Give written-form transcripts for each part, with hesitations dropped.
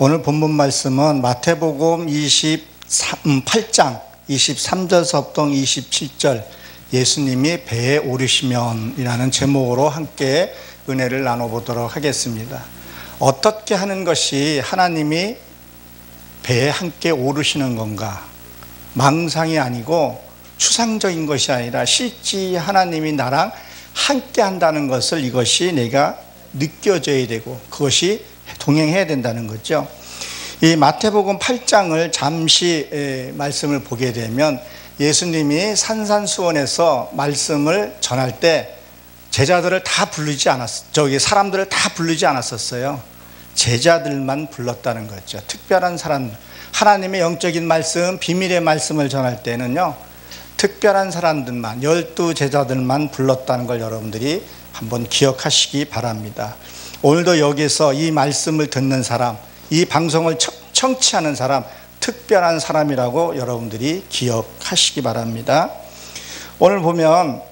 오늘 본문 말씀은 마태복음 28장 23절서부터 27절 예수님이 배에 오르시면이라는 제목으로 함께 은혜를 나눠보도록 하겠습니다. 어떻게 하는 것이 하나님이 배에 함께 오르시는 건가? 망상이 아니고 추상적인 것이 아니라 실제 하나님이 나랑 함께 한다는 것을 이것이 내가 느껴져야 되고 그것이 동행해야 된다는 거죠. 이 마태복음 8장을 잠시 말씀을 보게 되면 예수님이 산산수원에서 말씀을 전할 때 제자들을 다 부르지 사람들을 다 부르지 않았었어요. 제자들만 불렀다는 거죠. 특별한 사람, 하나님의 영적인 말씀, 비밀의 말씀을 전할 때는요, 특별한 사람들만, 12 제자들만 불렀다는 걸 여러분들이 한번 기억하시기 바랍니다. 오늘도 여기서 이 말씀을 듣는 사람, 이 방송을 청취하는 사람, 특별한 사람이라고 여러분들이 기억하시기 바랍니다. 오늘 보면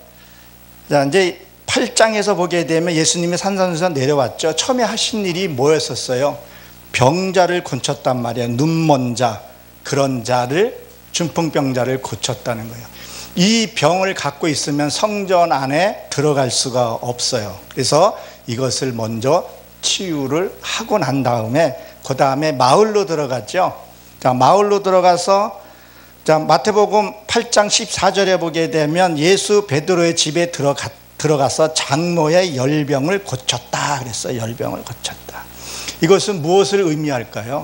이제 8장에서 보게 되면 예수님이 산산수원 내려왔죠. 처음에 하신 일이 뭐였었어요? 병자를 고쳤단 말이에요. 눈먼 자, 그런 자를, 중풍병자를 고쳤다는 거예요. 이 병을 갖고 있으면 성전 안에 들어갈 수가 없어요. 그래서 이것을 먼저 치유를 하고 난 다음에 그 다음에 마을로 들어갔죠. 자, 마을로 들어가서 마태복음 8장 14절에 보게 되면 예수 베드로의 집에 들어가서 장모의 열병을 고쳤다 그랬어요. 열병을 고쳤다. 이것은 무엇을 의미할까요?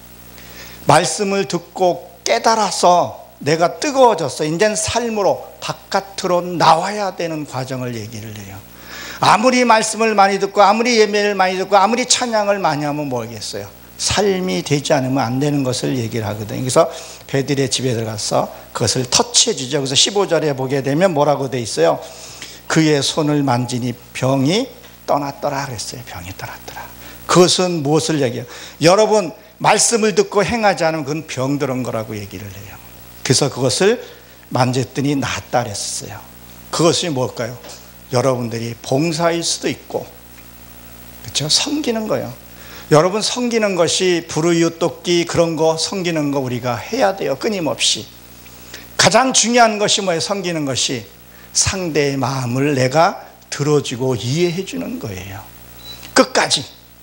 말씀을 듣고 깨달아서 내가 뜨거워졌어. 이제는 삶으로 바깥으로 나와야 되는 과정을 얘기를 해요. 아무리 말씀을 많이 듣고 아무리 예배를 많이 듣고 아무리 찬양을 많이 하면 뭐겠어요? 삶이 되지 않으면 안 되는 것을 얘기를 하거든요. 그래서 베드로의 집에 들어가서 그것을 터치해 주죠. 그래서 15절에 보게 되면 뭐라고 돼 있어요? 그의 손을 만지니 병이 떠났더라 그랬어요. 병이 떠났더라. 그것은 무엇을 얘기해요? 여러분 말씀을 듣고 행하지 않으면 그건 병들은 거라고 얘기를 해요. 그래서 그것을 만졌더니 낫다 그랬어요. 그것이 뭘까요? 여러분들이 봉사일 수도 있고, 그렇죠? 섬기는 거예요. 여러분 섬기는 것이 불우이웃 돕기 그런 거 섬기는 거 우리가 해야 돼요. 끊임없이. 가장 중요한 것이 뭐예요? 섬기는 것이 상대의 마음을 내가 들어주고 이해해 주는 거예요. 끝까지.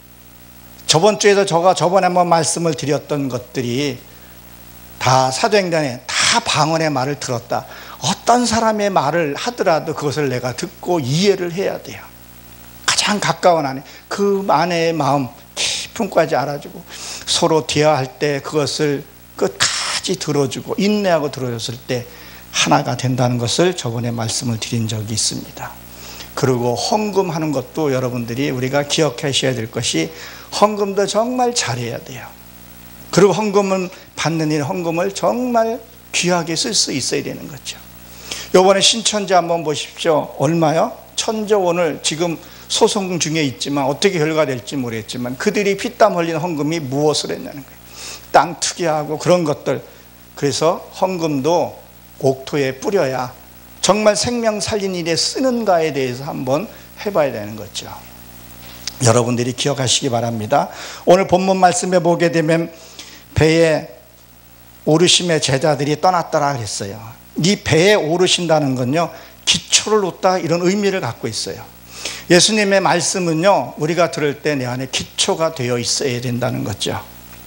저번 주에도 저번에 한번 말씀을 드렸던 것들이 다 사도행전에 다 방언의 말을 들었다. 어떤 사람의 말을 하더라도 그것을 내가 듣고 이해를 해야 돼요. 가장 가까운 아내, 그 아내의 마음 깊음까지 알아주고 서로 대화할 때 그것을 끝까지 들어주고 인내하고 들어줬을 때 하나가 된다는 것을 저번에 말씀을 드린 적이 있습니다. 그리고 헌금하는 것도 여러분들이 우리가 기억하셔야 될 것이 헌금도 정말 잘해야 돼요. 그리고 헌금을 받는 일, 헌금을 정말 귀하게 쓸 수 있어야 되는 거죠. 이번에 신천지 한번 보십시오. 얼마요? 1,000조 원을 지금 소송 중에 있지만 어떻게 결과될지 모르겠지만 그들이 피땀 흘린 헌금이 무엇을 했냐는 거예요. 땅 투기하고 그런 것들. 그래서 헌금도 옥토에 뿌려야 정말 생명 살린 일에 쓰는가에 대해서 한번 해봐야 되는 거죠. 여러분들이 기억하시기 바랍니다. 오늘 본문 말씀에 보게 되면 배에 오르심의 제자들이 떠났더라 그랬어요. 이 배에 오르신다는 건요, 기초를 놓다 이런 의미를 갖고 있어요. 예수님의 말씀은요, 우리가 들을 때 내 안에 기초가 되어 있어야 된다는 거죠.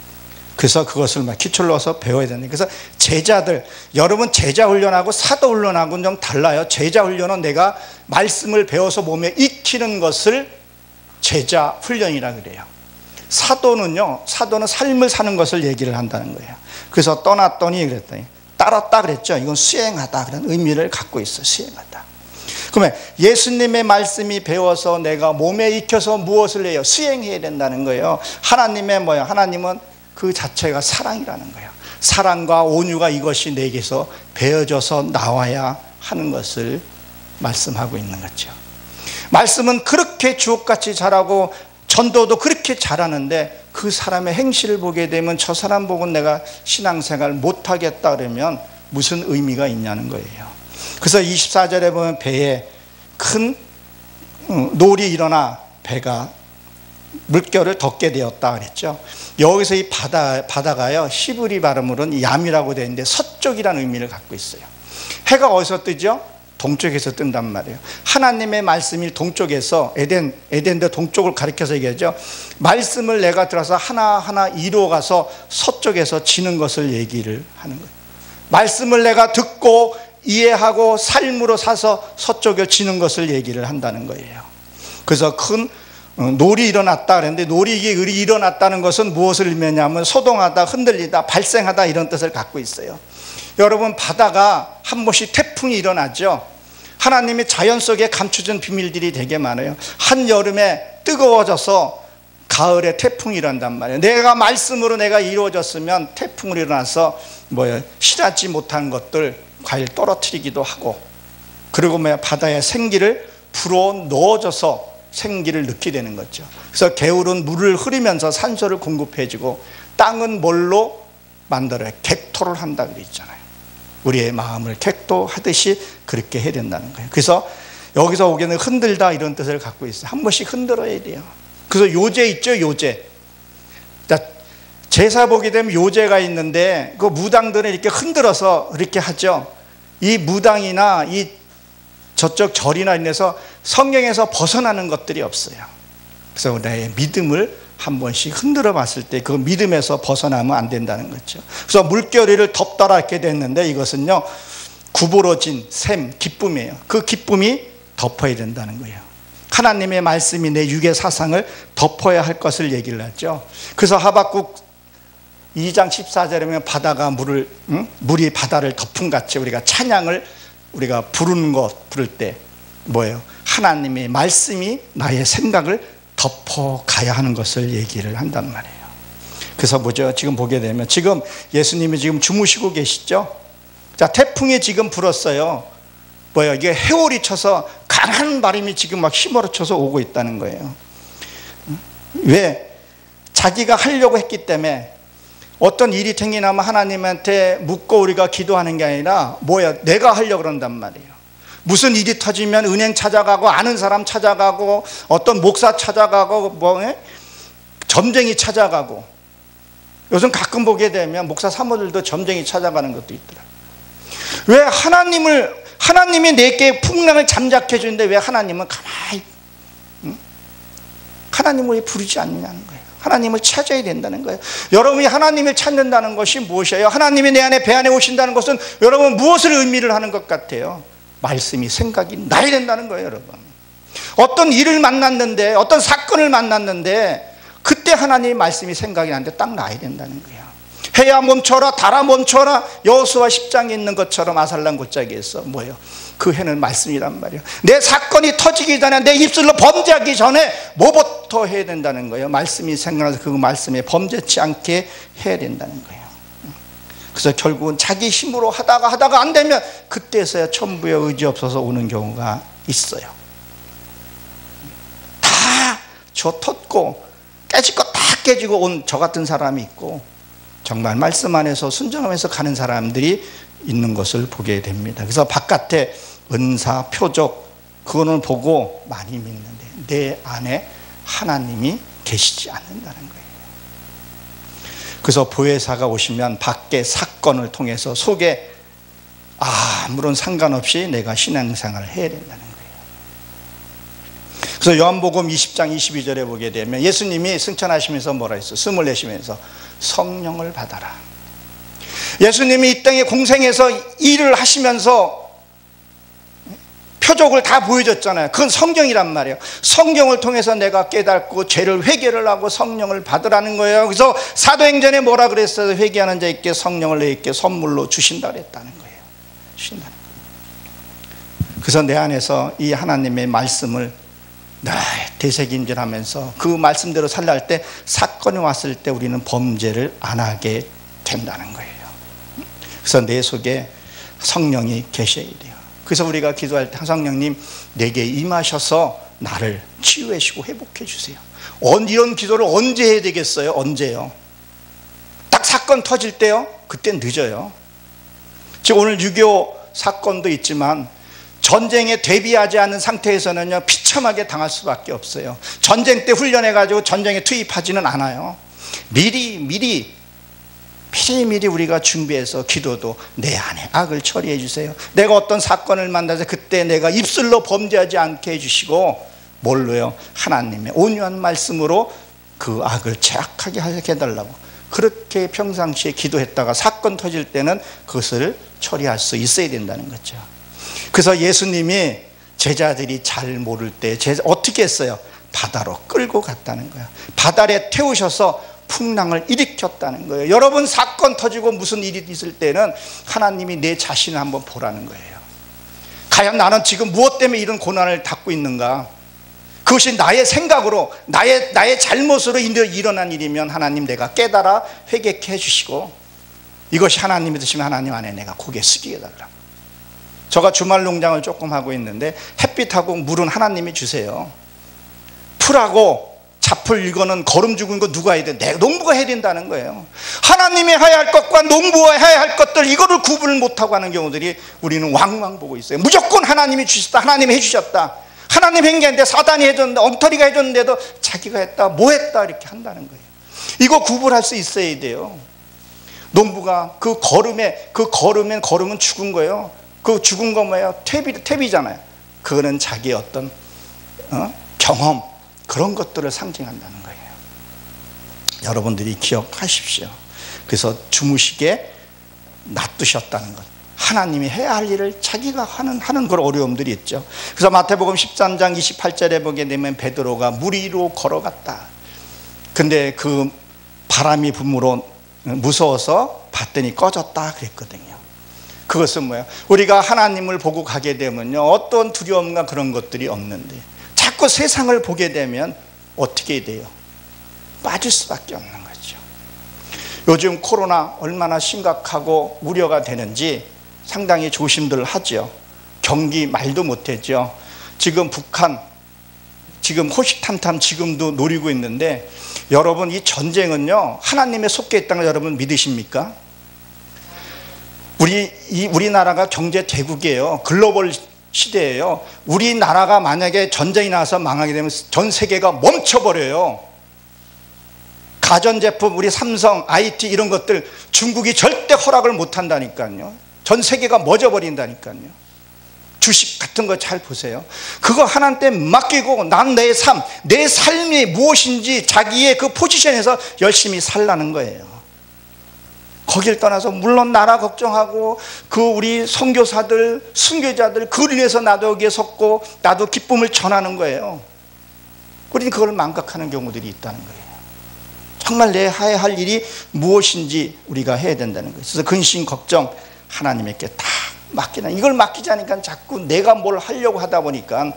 그래서 그것을 기초를 넣어서 배워야 된다. 그래서 제자들, 여러분 제자 훈련하고 사도 훈련하고는 좀 달라요. 제자 훈련은 내가 말씀을 배워서 몸에 익히는 것을 제자 훈련이라 그래요. 사도는 삶을 사는 것을 얘기를 한다는 거예요. 그래서 떠났더니 그랬더니 따랐다 그랬죠. 이건 수행하다 그런 의미를 갖고 있어요. 수행하다. 그러면 예수님의 말씀이 배워서 내가 몸에 익혀서 무엇을 해요? 수행해야 된다는 거예요. 하나님의 뭐야? 하나님은 그 자체가 사랑이라는 거예요. 사랑과 온유가 이것이 내게서 배어져서 나와야 하는 것을 말씀하고 있는 거죠. 말씀은 그렇게 주옥같이 잘하고 전도도 그렇게 잘하는데 그 사람의 행실을 보게 되면 저 사람 보고 내가 신앙생활 못하겠다 그러면 무슨 의미가 있냐는 거예요. 그래서 24절에 보면 배에 큰 놀이 일어나 배가 물결을 덮게 되었다 그랬죠. 여기서 이 바다가요, 히브리 발음으로는 얌이라고 되어 있는데 서쪽이라는 의미를 갖고 있어요. 해가 어디서 뜨죠? 동쪽에서 뜬단 말이에요. 하나님의 말씀이 동쪽에서, 에덴도 동쪽을 가리켜서 얘기하죠. 말씀을 내가 들어서 하나하나 이루어가서 서쪽에서 지는 것을 얘기를 하는 거예요. 말씀을 내가 듣고 이해하고 삶으로 사서 서쪽에 지는 것을 얘기를 한다는 거예요. 그래서 큰 놀이 일어났다 그랬는데, 놀이 일어났다는 것은 무엇을 의미하냐면 소동하다, 흔들리다, 발생하다 이런 뜻을 갖고 있어요. 여러분, 바다가 한 번씩 태풍이 일어나죠. 하나님이 자연 속에 감춰준 비밀들이 되게 많아요. 한여름에 뜨거워져서 가을에 태풍이 일어난단 말이에요. 내가 말씀으로 내가 이루어졌으면 태풍이 일어나서 실하지 못한 것들 과일 떨어뜨리기도 하고, 그리고 바다에 생기를 불어 넣어줘서 생기를 넣게 되는 거죠. 그래서 개울은 물을 흐리면서 산소를 공급해주고, 땅은 뭘로 만들어요? 객토를 한다 그랬잖아요. 우리의 마음을 객토하듯이 그렇게 해야 된다는 거예요. 그래서 여기서 오게는 흔들다 이런 뜻을 갖고 있어요. 한 번씩 흔들어야 돼요. 그래서 요제 있죠, 요제. 제사 보게 되면 요제가 있는데 그 무당들은 이렇게 흔들어서 이렇게 하죠. 이 무당이나 이 저쪽 절이나 인해서 성경에서 벗어나는 것들이 없어요. 그래서 나의 믿음을 한 번씩 흔들어 봤을 때 그 믿음에서 벗어나면 안 된다는 거죠. 그래서 물결을 덮더라 이렇게 됐는데, 이것은요 구부러진 샘, 기쁨이에요. 그 기쁨이 덮어야 된다는 거예요. 하나님의 말씀이 내 육의 사상을 덮어야 할 것을 얘기를 하죠. 그래서 하박국 2장 14절에 보면 바다가 물이 바다를 덮은 같이 우리가 찬양을 우리가 부르는 것 부를 때 뭐예요? 하나님의 말씀이 나의 생각을 덮어가야 하는 것을 얘기를 한단 말이에요. 그래서 뭐죠? 지금 보게 되면 지금 예수님이 지금 주무시고 계시죠? 자, 태풍이 지금 불었어요. 이게 해오리 쳐서 강한 바람이 지금 막 휘몰아쳐서 오고 있다는 거예요. 왜? 자기가 하려고 했기 때문에. 어떤 일이 생기나면 하나님한테 묻고 우리가 기도하는 게 아니라 내가 하려고 그런단 말이에요. 무슨 일이 터지면 은행 찾아가고 아는 사람 찾아가고 어떤 목사 찾아가고 점쟁이 찾아가고, 요즘 가끔 보게 되면 목사 사모들도 점쟁이 찾아가는 것도 있더라고요. 왜 하나님이 내게 풍랑을 잠자게 해주는데 왜 하나님은 가만히 하나님을 왜 부르지 않느냐는 거예요. 하나님을 찾아야 된다는 거예요. 여러분이 하나님을 찾는다는 것이 무엇이에요? 하나님이 내 안에 배 안에 오신다는 것은 여러분 무엇을 의미를 하는 것 같아요? 말씀이 생각이 나야 된다는 거예요. 여러분, 어떤 일을 만났는데, 어떤 사건을 만났는데 그때 하나님의 말씀이 생각이 나는데 딱 나야 된다는 거예요. 해야 멈춰라, 달아 멈춰라, 여호수아 10장에 있는 것처럼 아살람 골짜기에서 그 해는 말씀이란 말이에요. 내 사건이 터지기 전에, 내 입술로 범죄하기 전에 뭐부터 해야 된다는 거예요? 말씀이 생각나서 그 말씀에 범죄치 않게 해야 된다는 거예요. 그래서 결국은 자기 힘으로 하다가 안 되면 그때서야 천부의 의지 없어서 오는 경우가 있어요. 다 젖텄고 깨질 거 다 깨지고 온 저 같은 사람이 있고, 정말 말씀 안에서 순종하면서 가는 사람들이 있는 것을 보게 됩니다. 그래서 바깥에 은사, 표적 그거는 보고 많이 믿는데 내 안에 하나님이 계시지 않는다는 거예요. 그래서 보혜사가 오시면 밖에 사건을 통해서 속에 아무런 상관없이 내가 신앙생활을 해야 된다는 거예요. 그래서 요한복음 20장 22절에 보게 되면 예수님이 승천하시면서 뭐라 했어요? 숨을 내쉬면서 성령을 받아라. 예수님이 이 땅에 공생에서 일을 하시면서 표적을 다 보여줬잖아요. 그건 성경이란 말이에요. 성경을 통해서 내가 깨닫고 죄를 회개를 하고 성령을 받으라는 거예요. 그래서 사도행전에 뭐라 그랬어요? 회개하는 자에게 성령을 내게 선물로 주신다 그랬다는 거예요. 주신다는 거예요. 그래서 내 안에서 이 하나님의 말씀을 늘 되새김질하면서 그 말씀대로 살아갈 때 사건이 왔을 때 우리는 범죄를 안 하게 된다는 거예요. 그래서 내 속에 성령이 계셔야 돼요. 그래서 우리가 기도할 때 성령님 내게 임하셔서 나를 치유해 주시고 회복해 주세요. 이런 기도를 언제 해야 되겠어요? 언제요? 딱 사건 터질 때요? 그땐 늦어요. 지금 오늘 6.25 사건도 있지만 전쟁에 대비하지 않은 상태에서는요, 비참하게 당할 수밖에 없어요. 전쟁 때 훈련해가지고 전쟁에 투입하지는 않아요. 미리 우리가 준비해서 기도도 내 안에 악을 처리해 주세요. 내가 어떤 사건을 만나서 그때 내가 입술로 범죄하지 않게 해주시고, 뭘로요? 하나님의 온유한 말씀으로 그 악을 제약하게 해달라고, 그렇게 평상시에 기도했다가 사건 터질 때는 그것을 처리할 수 있어야 된다는 거죠. 그래서 예수님이 제자들이 잘 모를 때 어떻게 했어요? 바다로 끌고 갔다는 거예요. 바다에 태우셔서 풍랑을 일으켰다는 거예요. 여러분, 사건 터지고 무슨 일이 있을 때는 하나님이 내 자신을 한번 보라는 거예요. 과연 나는 지금 무엇 때문에 이런 고난을 받고 있는가? 그것이 나의 생각으로, 나의 잘못으로 일어난 일이면 하나님, 내가 깨달아 회개케 해주시고, 이것이 하나님이 드시면 하나님 안에 내가 고개 숙이게 해달라고. 제가 주말 농장을 조금 하고 있는데, 햇빛하고 물은 하나님이 주세요. 풀하고 잡풀, 이거는 거름 죽은 거 누가 해야 돼? 내가, 농부가 해야 된다는 거예요. 하나님이 해야 할 것과 농부가 해야 할 것들, 이거를 구분을 못하고 하는 경우들이 우리는 왕왕 보고 있어요. 무조건 하나님이 주셨다, 하나님이 해주셨다, 하나님 행기했는데, 사단이 해줬는데, 엉터리가 해줬는데도 자기가 했다, 뭐 했다, 이렇게 한다는 거예요. 이거 구분할 수 있어야 돼요. 농부가 그 걸음은 죽은 거예요. 그 죽은 거 뭐예요? 퇴비잖아요. 그거는 자기의 어떤 경험, 그런 것들을 상징한다는 거예요. 여러분들이 기억하십시오. 그래서 주무시게 놔두셨다는 것, 하나님이 해야 할 일을 자기가 하는 그런 어려움들이 있죠. 그래서 마태복음 13장 28절에 보게 되면 베드로가 물 위로 걸어갔다. 근데 그 바람이 분무로 무서워서 봤더니 꺼졌다 그랬거든요. 그것은 뭐예요? 우리가 하나님을 보고 가게 되면요, 어떤 두려움과 그런 것들이 없는데, 자꾸 세상을 보게 되면 어떻게 돼요? 빠질 수밖에 없는 거죠. 요즘 코로나 얼마나 심각하고 우려가 되는지 상당히 조심들 하죠. 경기 말도 못했죠. 지금 북한, 지금 호시탐탐 지금도 노리고 있는데, 여러분, 이 전쟁은요, 하나님의 속에 있다는 걸 여러분 믿으십니까? 우리나라가 경제 대국이에요. 글로벌 시대예요. 우리나라가 만약에 전쟁이 나서 망하게 되면 전 세계가 멈춰버려요. 가전제품, 우리 삼성, IT 이런 것들 중국이 절대 허락을 못한다니까요. 전 세계가 멎어버린다니까요. 주식 같은 거 잘 보세요. 그거 하나님께 맡기고, 난 내 삶이 무엇인지 자기의 그 포지션에서 열심히 살라는 거예요. 거길 떠나서, 물론 나라 걱정하고 그 우리 선교사들, 순교자들, 그를 위해서 나도 여기에 섰고 나도 기쁨을 전하는 거예요. 우리는 그걸 망각하는 경우들이 있다는 거예요. 정말 내 해야 할 일이 무엇인지 우리가 해야 된다는 거예요. 그래서 근심 걱정 하나님께 다 맡기나, 이걸 맡기자니까 자꾸 내가 뭘 하려고 하다 보니까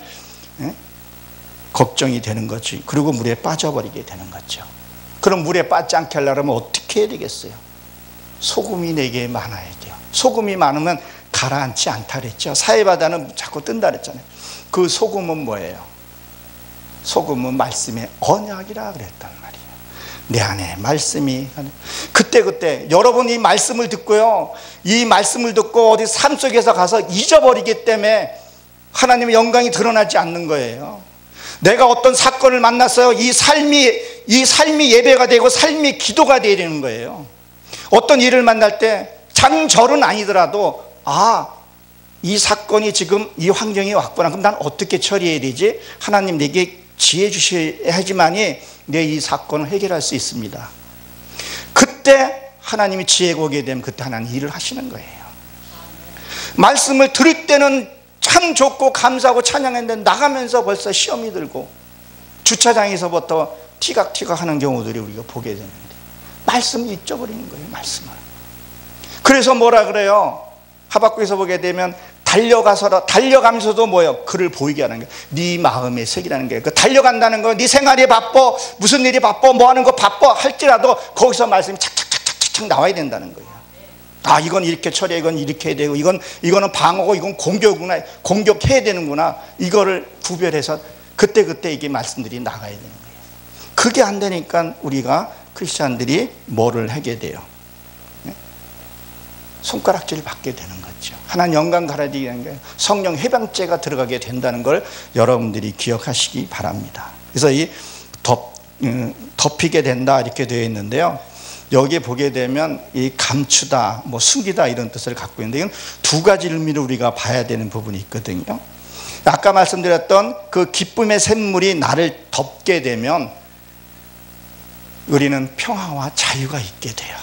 걱정이 되는 거지. 그리고 물에 빠져버리게 되는 거죠. 그럼 물에 빠지지 않게 하려면 어떻게 해야 되겠어요? 소금이 내게 많아야 돼요. 소금이 많으면 가라앉지 않다 그랬죠. 사해바다는 자꾸 뜬다 그랬잖아요. 그 소금은 뭐예요? 소금은 말씀의 언약이라 그랬단 말이에요. 내 안에 말씀이, 그때 여러분이 말씀을 듣고요, 이 말씀을 듣고 어디 삶 속에서 가서 잊어버리기 때문에 하나님의 영광이 드러나지 않는 거예요. 내가 어떤 사건을 만났어요. 이 삶이 예배가 되고 삶이 기도가 되어야 되는 거예요. 어떤 일을 만날 때 장절은 아니더라도, 이 사건이 지금 이 환경이 왔구나. 그럼 난 어떻게 처리해야 되지? 하나님 내게 지혜 주셔야지만이 내 이 사건을 해결할 수 있습니다. 그때 하나님이 지혜가 오게 되면 그때 하나님 일을 하시는 거예요. 말씀을 들을 때는 참 좋고 감사하고 찬양했는데 나가면서 벌써 시험이 들고 주차장에서부터 티각티각 하는 경우들이 우리가 보게 되는데, 말씀을 잊어버리는 거예요. 말씀을. 그래서 뭐라 그래요? 하박국에서 보게 되면 달려가면서도 뭐예요? 그를 보이게 하는 거예요. 네 마음의 색이라는 거예요. 그 달려간다는 거, 네 생활이 바빠, 무슨 일이 바빠, 뭐 하는 거 바빠 할지라도 거기서 말씀이 착착착착착 나와야 된다는 거예요. 이건 이렇게 처리해, 이건 이렇게 해야 되고, 이거는 방어고, 이건 공격이구나, 공격해야 되는구나. 이거를 구별해서 그때 이게 말씀들이 나가야 되는 거예요. 그게 안 되니까 우리가 크리스찬들이 뭐를 하게 돼요? 손가락질을 받게 되는 거죠. 하나님 영광 가라지는 게 성령 해방죄가 들어가게 된다는 걸 여러분들이 기억하시기 바랍니다. 그래서 이 덮이게 된다 이렇게 되어 있는데요. 여기에 보게 되면 이 감추다, 뭐 숨기다 이런 뜻을 갖고 있는데, 이건 두 가지 의미를 우리가 봐야 되는 부분이 있거든요. 아까 말씀드렸던 그 기쁨의 샘물이 나를 덮게 되면 우리는 평화와 자유가 있게 돼요.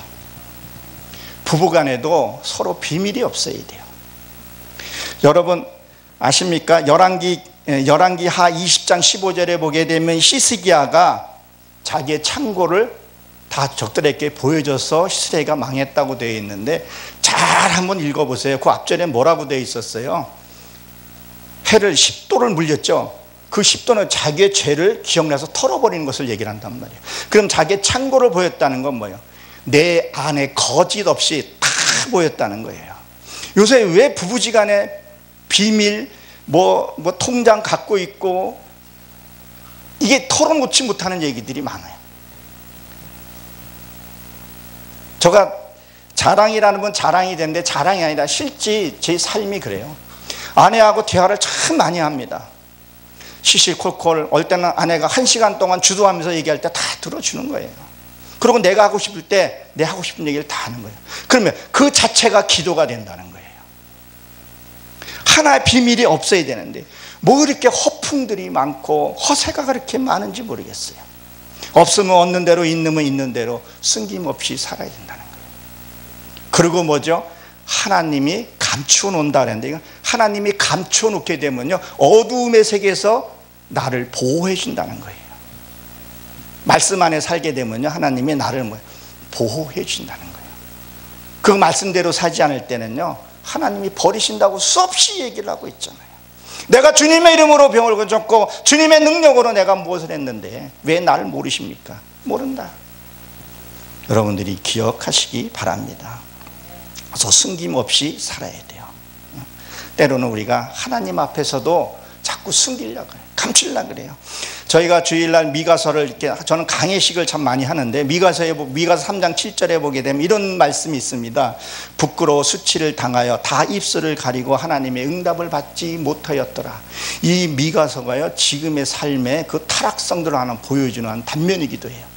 부부간에도 서로 비밀이 없어야 돼요. 여러분 아십니까? 열왕기 하 20장 15절에 보게 되면 시스기야가 자기의 창고를 다 적들에게 보여줘서 시스라가 망했다고 되어 있는데, 잘 한번 읽어보세요. 그 앞절에 뭐라고 되어 있었어요? 해를 10도를 물렸죠. 그 10도는 자기의 죄를 기억나서 털어버리는 것을 얘기를 한단 말이에요. 그럼 자기의 창고를 보였다는 건 뭐예요? 내 안에 거짓 없이 다 보였다는 거예요. 요새 왜 부부지간에 비밀 뭐 통장 갖고 있고 이게 털어놓지 못하는 얘기들이 많아요. 제가 자랑이라는 건 자랑이 되는데 자랑이 아니라 실제 제 삶이 그래요. 아내하고 대화를 참 많이 합니다. 시시콜콜. 어떨 때는 아내가 1시간 동안 주도하면서 얘기할 때 다 들어주는 거예요. 그리고 내가 하고 싶을 때 내 하고 싶은 얘기를 다 하는 거예요. 그러면 그 자체가 기도가 된다는 거예요. 하나의 비밀이 없어야 되는데 뭐 이렇게 허풍들이 많고 허세가 그렇게 많은지 모르겠어요. 없으면 없는 대로, 있으면 있는 대로 숨김없이 살아야 된다는 거예요. 그리고 뭐죠? 하나님이 감추어 놓는다 그랬는데, 하나님이 감추어 놓게 되면요, 어두움의 세계에서 나를 보호해 준다는 거예요. 말씀 안에 살게 되면요, 하나님이 나를 보호해 준다는 거예요. 그 말씀대로 살지 않을 때는요, 하나님이 버리신다고 수없이 얘기를 하고 있잖아요. 내가 주님의 이름으로 병을 고쳤고 주님의 능력으로 내가 무엇을 했는데 왜 나를 모르십니까? 모른다. 여러분들이 기억하시기 바랍니다. 그래서 숨김없이 살아야 돼요. 때로는 우리가 하나님 앞에서도 자꾸 숨기려고 해요. 감추려고 그래요. 저희가 주일날 미가서를 이렇게, 저는 강해식을 참 많이 하는데 미가서 3장 7절에 보게 되면 이런 말씀이 있습니다. 부끄러워 수치를 당하여 다 입술을 가리고 하나님의 응답을 받지 못하였더라. 이 미가서가요, 지금의 삶의 그 타락성들을 하나 보여주는 한 단면이기도 해요.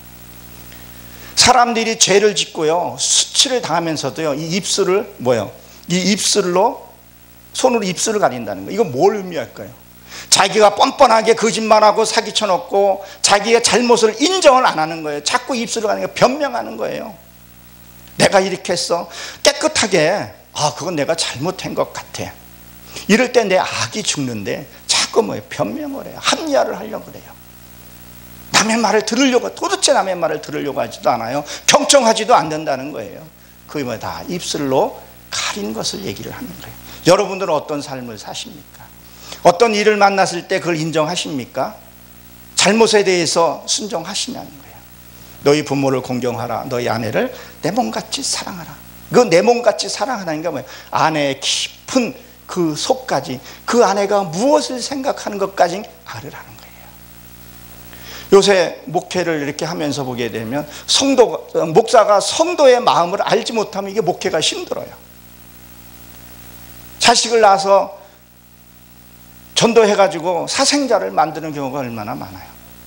사람들이 죄를 짓고요, 수치를 당하면서도요, 이 입술을 이 입술로, 손으로 입술을 가린다는 거예요. 이거 뭘 의미할까요? 자기가 뻔뻔하게 거짓말하고 사기쳐놓고 자기의 잘못을 인정을 안 하는 거예요. 자꾸 입술을 가는 거, 변명하는 거예요. 내가 이렇게 했어. 깨끗하게, 그건 내가 잘못한 것 같아. 이럴 때 내 악이 죽는데 자꾸 변명을 해요. 합리화를 하려고 그래요. 남의 말을 들으려고, 도대체 남의 말을 들으려고 하지도 않아요. 경청하지도 않는다는 거예요. 그게 다 입술로 가린 것을 얘기를 하는 거예요. 여러분들은 어떤 삶을 사십니까? 어떤 일을 만났을 때 그걸 인정하십니까? 잘못에 대해서 순종하시냐는 거예요. 너희 부모를 공경하라. 너희 아내를 내 몸같이 사랑하라. 그 내 몸같이 사랑하라는 게 뭐예요? 아내의 깊은 그 속까지, 그 아내가 무엇을 생각하는 것까지 알으라는 거예요. 요새 목회를 이렇게 하면서 보게 되면 목사가 성도의 마음을 알지 못하면 이게 목회가 힘들어요. 자식을 낳아서 전도해가지고 사생자를 만드는 경우가 얼마나 많아요.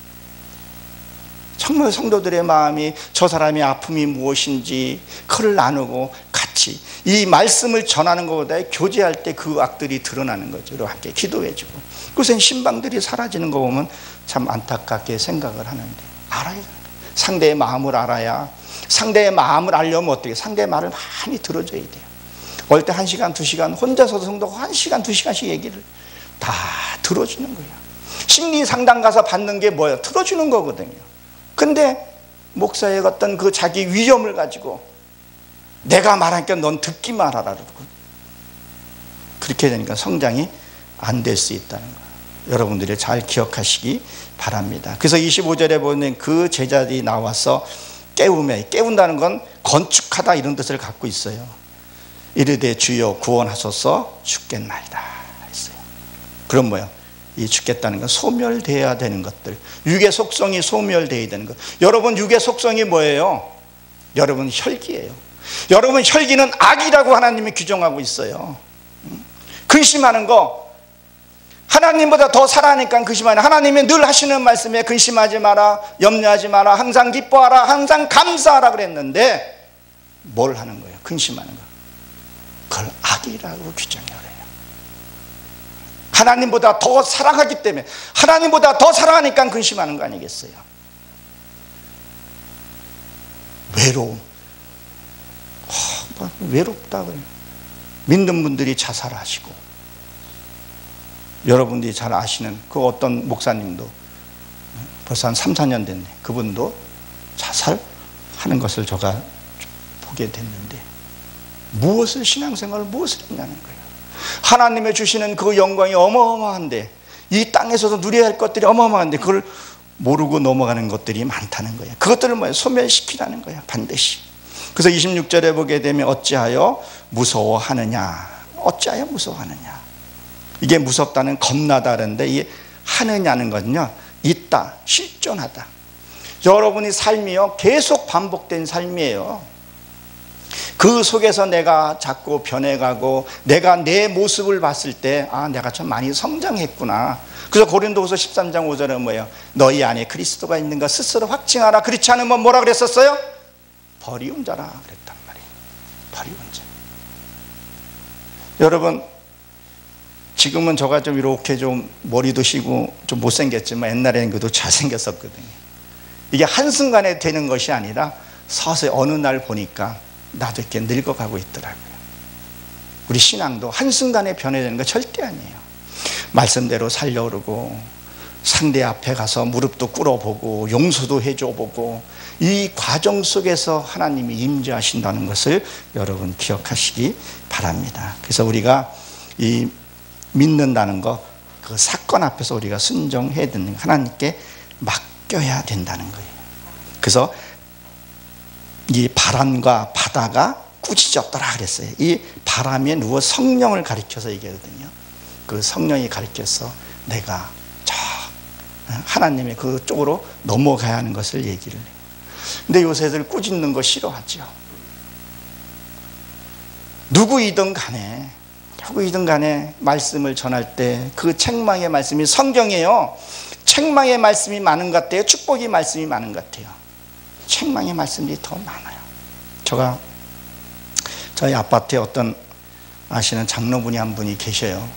정말 성도들의 마음이, 저 사람의 아픔이 무엇인지 그를 나누고 같이 이 말씀을 전하는 것보다 교제할 때 그 악들이 드러나는 거죠. 함께 기도해주고, 그것은 신방들이 사라지는 거 보면 참 안타깝게 생각을 하는데, 알아야 돼요. 상대의 마음을 알아야, 상대의 마음을 알려면 어떻게, 상대의 말을 많이 들어줘야 돼요. 어릴 때 1시간, 2시간 혼자서도 성도가 1시간, 2시간씩 얘기를 다 들어주는 거예요. 심리 상담 가서 받는 게 뭐예요? 들어주는 거거든요. 근데 목사의 어떤 그 자기 위험을 가지고 내가 말하니까 넌 듣기만 하라 그러고, 그렇게 되니까 성장이 안 될 수 있다는 거예요. 여러분들이 잘 기억하시기 바랍니다. 그래서 25절에 보면 그 제자들이 나와서 깨운다는 건 건축하다 이런 뜻을 갖고 있어요. 이르되 주여 구원하소서 죽겠나이다 했어요. 그럼 뭐야? 이 죽겠다는 건 소멸되어야 되는 것들, 육의 속성이 소멸되어야 되는 것. 여러분 육의 속성이 뭐예요? 여러분 혈기예요. 여러분, 혈기는 악이라고 하나님이 규정하고 있어요. 근심하는 거, 하나님보다 더 사랑하니까 근심하는, 하나님이 늘 하시는 말씀에 근심하지 마라, 염려하지 마라, 항상 기뻐하라, 항상 감사하라 그랬는데 뭘 하는 거예요? 근심하는 거. 그걸 악이라고 규정해요. 하나님보다 더 사랑하기 때문에, 하나님보다 더 사랑하니까 근심하는 거 아니겠어요? 외로움. 외롭다 그래요. 믿는 분들이 자살하시고, 여러분들이 잘 아시는 그 어떤 목사님도 벌써 한 3, 4년 됐네. 그분도 자살하는 것을 제가 보게 됐는데, 무엇을 신앙생활을 무엇을 했냐는 거예요. 하나님의 주시는 그 영광이 어마어마한데, 이 땅에서도 누려야 할 것들이 어마어마한데 그걸 모르고 넘어가는 것들이 많다는 거예요. 그것들을 뭐예요? 소멸시키라는 거예요, 반드시. 그래서 26절에 보게 되면 어찌하여 무서워하느냐, 어찌하여 무서워하느냐. 이게 무섭다는 겁나다는데, 이 하느냐는 것은요, 있다, 실존하다. 여러분의 삶이요, 계속 반복된 삶이에요. 그 속에서 내가 자꾸 변해가고, 내가 내 모습을 봤을 때, 아, 내가 참 많이 성장했구나. 그래서 고린도후서 13장 5절은 뭐예요? 너희 안에 그리스도가 있는가 스스로 확증하라. 그렇지 않으면 뭐라 그랬었어요? 버리운 자라 그랬단 말이에요. 버리운 자. 여러분, 지금은 저가 좀 이렇게 좀 머리도 쉬고 좀 못생겼지만 옛날에는 그래도 잘생겼었거든요. 이게 한순간에 되는 것이 아니라 서서히 어느 날 보니까 나도 이렇게 늙어가고 있더라고요. 우리 신앙도 한순간에 변해지는 거 절대 아니에요. 말씀대로 살려오르고, 상대 앞에 가서 무릎도 꿇어보고, 용서도 해줘보고, 이 과정 속에서 하나님이 임재하신다는 것을 여러분 기억하시기 바랍니다. 그래서 우리가 이 믿는다는 거, 그 사건 앞에서 우리가 순종해야 되는, 하나님께 맡겨야 된다는 거예요. 그래서 이 바람과 바다가 꾸짖었더라 그랬어요. 이 바람에 누워 성령을 가리켜서 얘기하거든요. 그 성령이 가리켜서 내가 저 하나님의 그쪽으로 넘어가야 하는 것을 얘기를 해요. 근데 요새들 꾸짖는 거 싫어하죠. 누구이든 간에 말씀을 전할 때 그 책망의 말씀이 성경이에요. 책망의 말씀이 많은 것 같아요? 축복의 말씀이 많은 것 같아요? 책망의 말씀이 더 많아요. 제가 저희 아파트에 어떤 아시는 장로분이 한 분이 계셔요.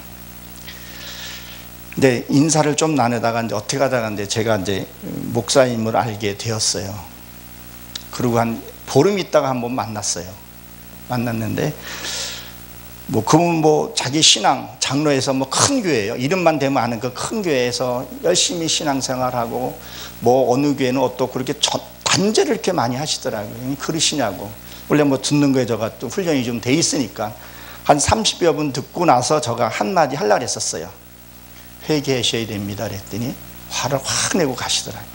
근데 인사를 좀 나누다가 이제 어떻게 하다가 이제 제가 이제 목사님을 알게 되었어요. 그리고 한 보름 있다가 한번 만났는데 뭐 그분 뭐 자기 신앙 장로에서 뭐 큰 교회예요. 이름만 대면 아는 그 큰 교회에서 열심히 신앙생활하고, 뭐 어느 교회는 또 그렇게 단죄를 이렇게 많이 하시더라고요. 그러시냐고. 원래 뭐 듣는 거에 저가 또 훈련이 좀 돼 있으니까 한 30여 분 듣고 나서 저가 한마디 하려고 했었어요. 회개하셔야 됩니다 그랬더니 화를 확 내고 가시더라고요.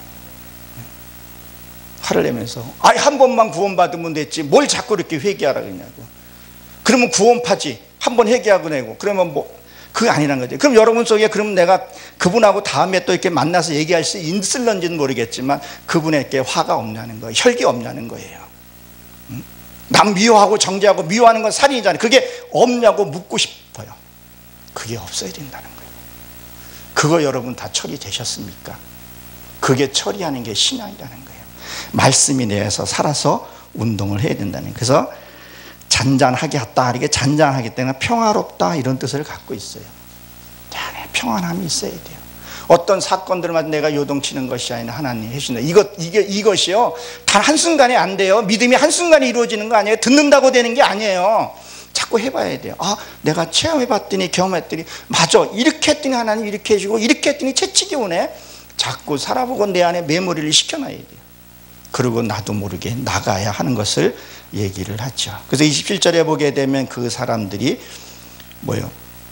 화를 내면서, 아이 한 번만 구원받으면 됐지 뭘 자꾸 이렇게 회개하라 그러냐고. 그러면 구원파지, 한 번 회개하고 내고, 그러면 뭐 그게 아니란 거죠. 그럼 여러분 속에 그럼 내가 그분하고 다음에 또 이렇게 만나서 얘기할 수 있을런지는 모르겠지만 그분에게 화가 없냐는 거예요. 혈기 없냐는 거예요. 남 미워하고 정죄하고 미워하는 건 살인이잖아요. 그게 없냐고 묻고 싶어요. 그게 없어야 된다는 거예요. 그거 여러분 다 처리되셨습니까? 그게 처리하는 게 신앙이라는 거예요. 말씀이 내에서 살아서 운동을 해야 된다는 거예요. 그래서 잔잔하게 했다, 이게 잔잔하기 때문에 평화롭다 이런 뜻을 갖고 있어요. 평안함이 있어야 돼요. 어떤 사건들만 내가 요동치는 것이 아니라 하나님이 해주신다. 이것이요, 단 한순간에 안 돼요. 믿음이 한순간에 이루어지는 거 아니에요. 듣는다고 되는 게 아니에요. 자꾸 해봐야 돼요. 아, 내가 체험해봤더니 경험했더니 맞아, 이렇게 했더니 하나님 이렇게 해주고, 이렇게 했더니 채찍이 오네. 자꾸 살아보고 내 안에 메모리를 시켜놔야 돼요. 그리고 나도 모르게 나가야 하는 것을 얘기를 하죠. 그래서 27절에 보게 되면 그 사람들이 뭐예요?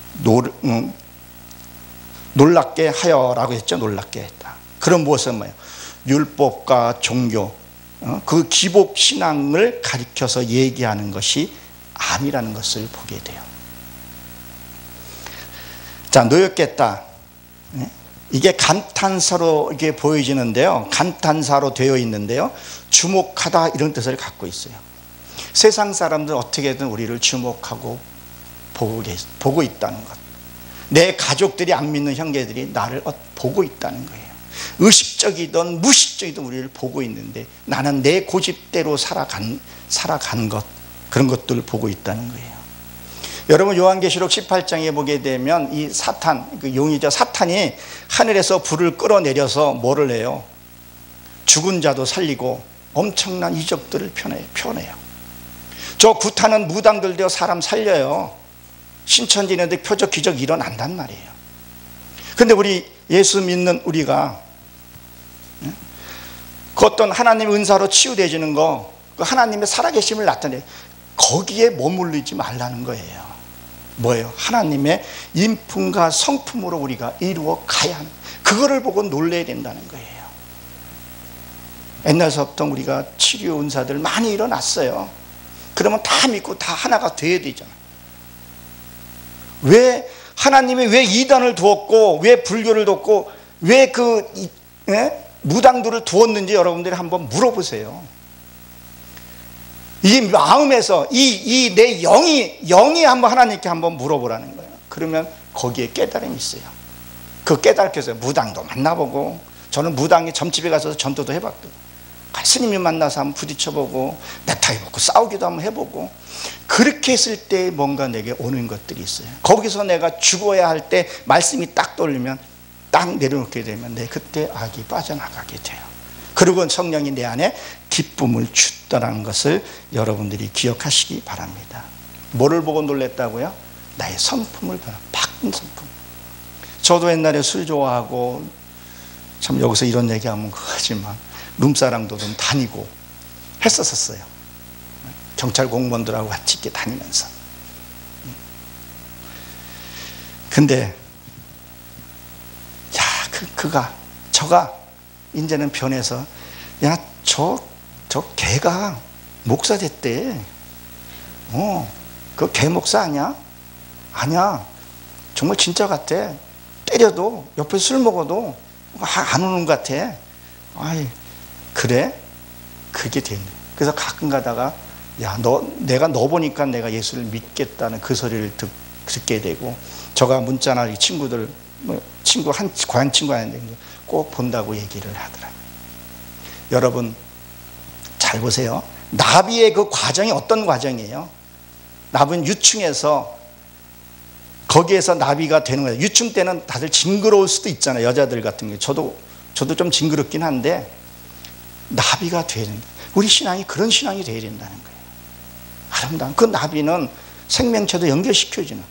놀랍게 하여라고 했죠. 놀랍게 했다. 그런 무엇은 뭐예요? 율법과 종교, 그 기복 신앙을 가리켜서 얘기하는 것이 아니라는 것을 보게 돼요. 자, 노였겠다. 이게 감탄사로 이게 보여지는데요. 감탄사로 되어 있는데요. 주목하다 이런 뜻을 갖고 있어요. 세상 사람들 어떻게든 우리를 주목하고 보고 있다는 것. 내 가족들이 안 믿는 형제들이 나를 보고 있다는 거예요. 의식적이든 무의식적이든 우리를 보고 있는데 나는 내 고집대로 살아간 것, 그런 것들을 보고 있다는 거예요. 여러분 요한계시록 18장에 보게 되면 이 사탄, 그 용이죠. 사탄이 하늘에서 불을 끌어내려서 뭐를 해요? 죽은 자도 살리고 엄청난 이적들을 펴내요. 저 구타는 무당들도 사람 살려요. 신천지인데 표적 기적 일어난단 말이에요. 근데 우리 예수 믿는 우리가 그 어떤 하나님의 은사로 치유되어지는 거, 그 하나님의 살아계심을 나타내, 거기에 머물리지 말라는 거예요. 뭐예요? 하나님의 인품과 성품으로 우리가 이루어 가야 하는, 그거를 보고 놀라야 된다는 거예요. 옛날서부터 우리가 치료 은사들 많이 일어났어요. 그러면 다 믿고 다 하나가 돼야 되잖아요. 왜 하나님이 왜 이단을 두었고 왜 불교를 두었고 왜 무당들을 두었는지 여러분들이 한번 물어보세요. 이 마음에서 이 내 영이 한번 하나님께 한번 물어보라는 거예요. 그러면 거기에 깨달음이 있어요. 그 깨닫게 해서 무당도 만나보고, 저는 무당이 점집에 가서 전도도 해봤거든요. 스님이 만나서 한번 부딪혀보고 넥타이 벗고 싸우기도 한번 해보고, 그렇게 했을 때 뭔가 내게 오는 것들이 있어요. 거기서 내가 죽어야 할 때 말씀이 딱 떠올리면 딱 내려놓게 되면 내 그때 악이 빠져나가게 돼요. 그리고 성령이 내 안에 기쁨을 주더라는 것을 여러분들이 기억하시기 바랍니다. 뭐를 보고 놀랬다고요? 나의 성품을 바꾼 성품. 저도 옛날에 술 좋아하고, 참 여기서 이런 얘기하면 그거지만 룸사랑도 좀 다니고 했었어요. 경찰 공무원들하고 같이 이렇게 다니면서. 근데 저가 이제는 변해서, 야, 저 개가 목사 됐대. 그 개 목사 아니야? 아니야. 정말 진짜 같아. 때려도 옆에 술 먹어도 안 오는 것 같아. 아이, 그래? 그게 되네. 그래서 가끔 가다가, 야, 내가 너 보니까 내가 예수를 믿겠다는 그 소리를 듣게 되고, 저가 문자나 이 친구들, 고향 친구 하는데 꼭 본다고 얘기를 하더라고요. 여러분, 잘 보세요. 나비의 그 과정이 어떤 과정이에요? 나비는 유충에서, 거기에서 나비가 되는 거예요. 유충 때는 다들 징그러울 수도 있잖아요. 여자들 같은 경우. 저도 좀 징그럽긴 한데, 나비가 되는, 우리 신앙이 그런 신앙이 되어야 된다는 거예요. 아름다운 그 나비는 생명체도 연결시켜주는,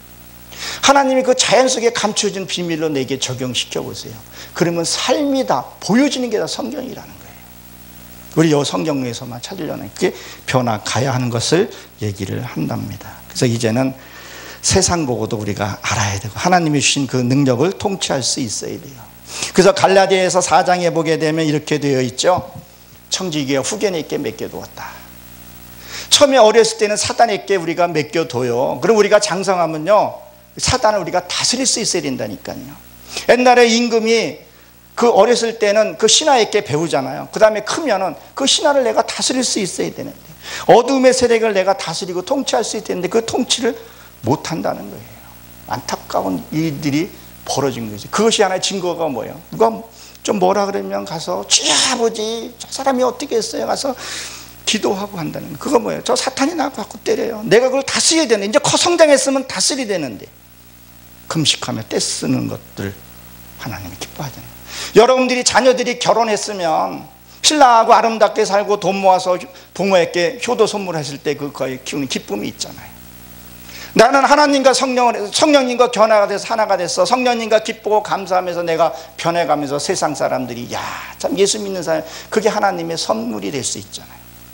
하나님이 그 자연 속에 감춰진 비밀로 내게 적용시켜 보세요. 그러면 삶이 다 보여지는 게 다 성경이라는 거예요. 우리 이 성경에서만 찾으려는, 그게 변화가야 하는 것을 얘기를 한답니다. 그래서 이제는 세상 보고도 우리가 알아야 되고, 하나님이 주신 그 능력을 통치할 수 있어야 돼요. 그래서 갈라디아에서 4장에 보게 되면 이렇게 되어 있죠. 청지기가 후견에게 맡겨두었다. 처음에 어렸을 때는 사단에게 우리가 맡겨둬요. 그럼 우리가 장성하면요, 사단을 우리가 다스릴 수 있어야 된다니까요. 옛날에 임금이 그 어렸을 때는 그 신하에게 배우잖아요. 그 다음에 크면은 그 신하를 내가 다스릴 수 있어야 되는데, 어둠의 세력을 내가 다스리고 통치할 수 있어야 되는데 그 통치를 못한다는 거예요. 안타까운 일들이 벌어진 거죠. 그것이 하나의 증거가 뭐예요? 누가 좀 뭐라 그러면 가서, 주여 아버지, 저 사람이 어떻게 했어요? 가서 기도하고 한다는 거예요. 그거 뭐예요? 저 사탄이 나하고 자꾸 때려요. 내가 그걸 다스려야 되는데, 이제 커 성장했으면 다스려야 되는데, 금식하며 떼쓰는 것들 하나님이 기뻐하잖아요. 여러분들이 자녀들이 결혼했으면 신랑하고 아름답게 살고 돈 모아서 부모에게 효도 선물했을 때 그거에 키우는 기쁨이 있잖아요. 나는 하나님과 성령님과 변화가 돼서 하나가 됐어. 성령님과 기쁘고 감사하면서 내가 변해가면서 세상 사람들이, 야, 참 예수 믿는 사람, 그게 하나님의 선물이 될 수 있잖아요.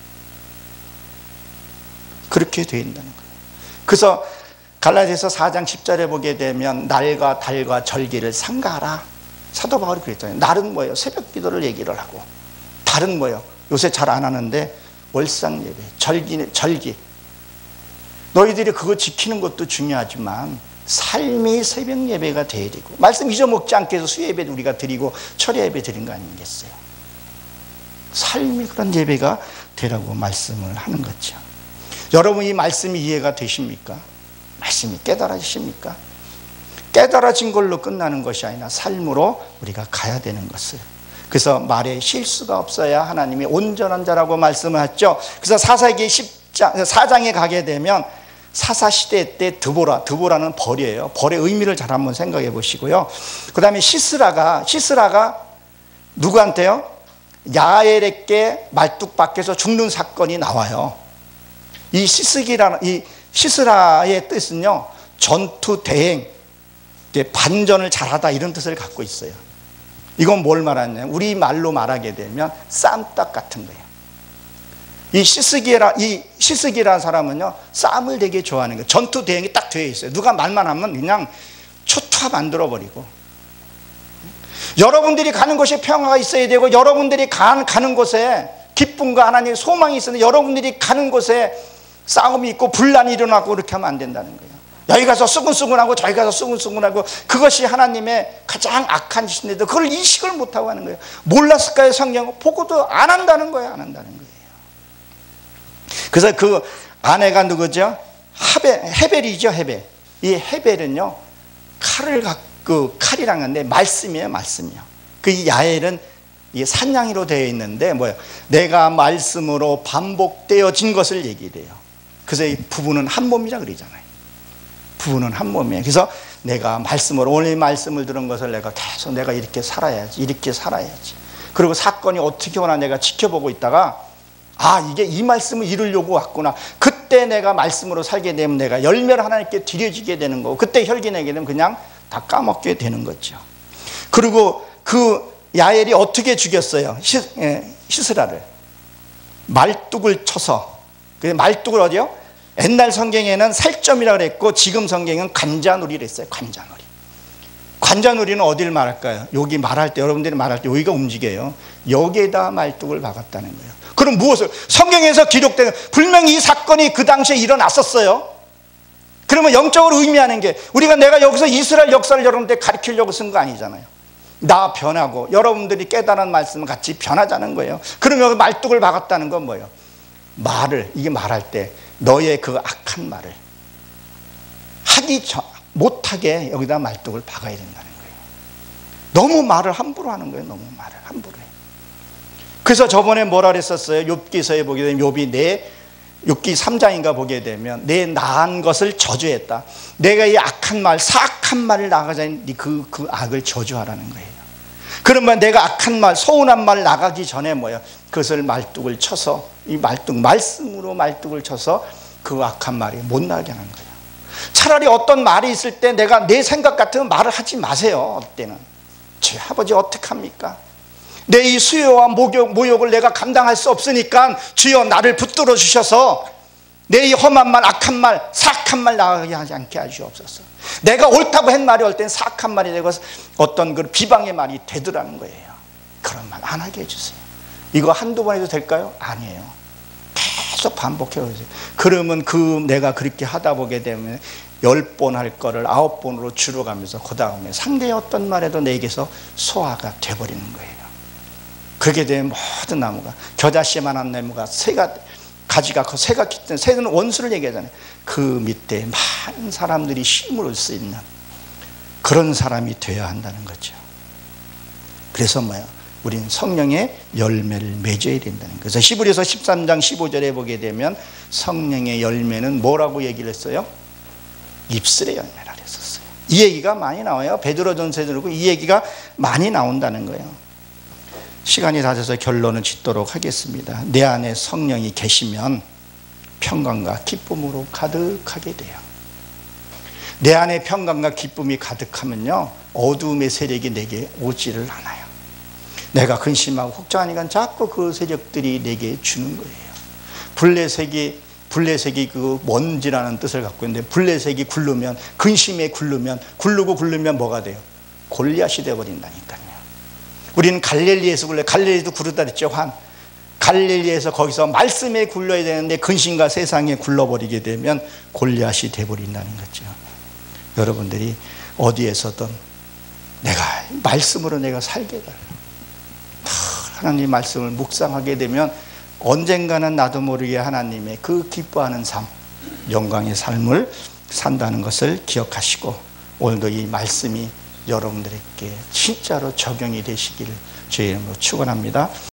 그렇게 된다는 거예요. 그래서 갈라디아서 4장 10절에 보게 되면 날과 달과 절기를 삼가하라. 사도 바울이 그랬잖아요. 날은 뭐예요? 새벽 기도를 얘기를 하고, 달은 뭐예요? 요새 잘 안 하는데 월상 예배, 절기. 너희들이 그거 지키는 것도 중요하지만 삶이 새벽 예배가 돼야 되고, 말씀 잊어먹지 않게 해서 수요 예배 우리가 드리고 철야 예배 드린 거 아니겠어요? 삶이 그런 예배가 되라고 말씀을 하는 거죠. 여러분 이 말씀이 이해가 되십니까? 말씀이 깨달아지십니까? 깨달아진 걸로 끝나는 것이 아니라 삶으로 우리가 가야 되는 것을. 그래서 말에 실수가 없어야 하나님이 온전한 자라고 말씀을 했죠. 그래서 사사기 4장에 가게 되면 사사시대 때 드보라는 벌이에요. 벌의 의미를 잘 한번 생각해 보시고요. 그 다음에 시스라가 누구한테요? 야엘에게 말뚝 박혀서 죽는 사건이 나와요. 이 시스라의 뜻은요, 전투 대행, 반전을 잘하다 이런 뜻을 갖고 있어요. 이건 뭘 말하냐면 우리 말로 말하게 되면 쌈딱 같은 거예요. 이 시스기라는 사람은요, 쌈을 되게 좋아하는 거예요. 전투 대행이 딱 되어 있어요. 누가 말만 하면 그냥 초토화 만들어 버리고. 여러분들이 가는 곳에 평화가 있어야 되고, 여러분들이 가는 곳에 기쁨과 하나님의 소망이 있었는데, 여러분들이 가는 곳에 싸움이 있고 분란이 일어나고 그렇게 하면 안 된다는 거예요. 여기 가서 수근수근하고 저기 가서 수근수근하고, 그것이 하나님의 가장 악한 짓인데도 그걸 인식을 못하고 하는 거예요. 몰랐을까요? 성경은 보고도 안 한다는 거예요. 안 한다는 거예요. 그래서 그 아내가 누구죠? 헤벨이죠. 헤벨. 이 헤벨은요, 칼이란 건데 말씀이에요. 말씀이요. 그 야엘은 이 산냥이로 되어 있는데 뭐예요? 내가 말씀으로 반복되어진 것을 얘기를 해요. 그래서 이 부부는 한 몸이라 그러잖아요. 부부는 한 몸이에요. 그래서 내가 말씀으로, 오늘 말씀을 들은 것을 내가 계속 내가 이렇게 살아야지, 이렇게 살아야지. 그리고 사건이 어떻게 오나 내가 지켜보고 있다가, 아, 이게 이 말씀을 이루려고 왔구나. 그때 내가 말씀으로 살게 되면 내가 열매를 하나님께 드려지게 되는 거고, 그때 혈기내게 되면 그냥 다 까먹게 되는 거죠. 그리고 그 야엘이 어떻게 죽였어요? 시스라를 말뚝을 쳐서. 그 말뚝을 어디요? 옛날 성경에는 살점이라고 그랬고, 지금 성경은 관자놀이를 했어요. 관자놀이. 관자놀이는 어디를 말할까요? 여기 말할 때, 여러분들이 말할 때 여기가 움직여요. 여기에다 말뚝을 박았다는 거예요. 그럼 무엇을? 성경에서 기록된, 분명히 이 사건이 그 당시에 일어났었어요. 그러면 영적으로 의미하는 게, 내가 여기서 이스라엘 역사를 여러분들 가르치려고 쓴 거 아니잖아요. 나 변하고 여러분들이 깨달은 말씀을 같이 변하자는 거예요. 그러면 여기 말뚝을 박았다는 건 뭐예요? 이게 말할 때 너의 그 악한 말을 못하게 여기다 말뚝을 박아야 된다는 거예요. 너무 말을 함부로 하는 거예요. 너무 말을 함부로 해요. 그래서 저번에 뭐라 그랬었어요? 욥기서에 보게 되면 욥이 욥기 3장인가 보게 되면 내 나은 것을 저주했다. 내가 이 악한 말, 사악한 말을 나가자니 그 악을 저주하라는 거예요. 그러면 내가 악한 말, 서운한 말 나가기 전에 뭐예요? 그것을 말뚝을 쳐서, 이 말씀으로 말뚝을 쳐서 그 악한 말이 못 나게 하는 거예요. 차라리 어떤 말이 있을 때 내가 내 생각 같으면 말을 하지 마세요. 어때는 제 아버지 어떡합니까? 내 이 수요와 모욕을 내가 감당할 수 없으니까 주여 나를 붙들어 주셔서 내 이 험한 말, 악한 말, 사악한 말 나가게 하지 않게 하시옵소서. 내가 옳다고 한 말이 올 땐 사악한 말이 되고 어떤 그 비방의 말이 되더라는 거예요. 그런 말 안 하게 해주세요. 이거 한두 번 해도 될까요? 아니에요. 계속 반복해보세요. 그러면 내가 그렇게 하다 보게 되면 10번 할 거를 9번으로 줄여가면서 그 다음에 상대의 어떤 말에도 내게서 소화가 돼버리는 거예요. 그렇게 되면 모든 나무가, 겨자씨만한 나무가 가지가 커 새가 깃든, 새는 원수를 얘기하잖아요. 그 밑에 많은 사람들이 힘을 얻을 수 있는 그런 사람이 되어야 한다는 거죠. 그래서 우리는 성령의 열매를 맺어야 된다는 거죠. 그래서 히브리서 13장 15절에 보게 되면 성령의 열매는 뭐라고 얘기를 했어요? 입술의 열매라 했었어요. 이 얘기가 많이 나와요. 베드로전서에 들고 이 얘기가 많이 나온다는 거예요. 시간이 다 돼서 결론을 짓도록 하겠습니다. 내 안에 성령이 계시면 평강과 기쁨으로 가득하게 돼요. 내 안에 평강과 기쁨이 가득하면요, 어두움의 세력이 내게 오지를 않아요. 내가 근심하고 걱정하니까 자꾸 그 세력들이 내게 주는 거예요. 블레색이 그 먼지라는 뜻을 갖고 있는데, 블레색이 굴르면, 근심에 굴르면 뭐가 돼요? 골리앗이 되어버린다니까요. 우리는 갈릴리에서 갈릴리도 구르다 그랬죠. 갈릴리에서 거기서 말씀에 굴러야 되는데 근심과 세상에 굴러버리게 되면 골리앗이 되어버린다는 거죠. 여러분들이 어디에서든 내가 말씀으로 내가 살게 달라. 하나님 말씀을 묵상하게 되면 언젠가는 나도 모르게 하나님의 그 기뻐하는 삶, 영광의 삶을 산다는 것을 기억하시고 오늘도 이 말씀이 여러분들에게 진짜로 적용이 되시기를 주의 이름으로 축원합니다.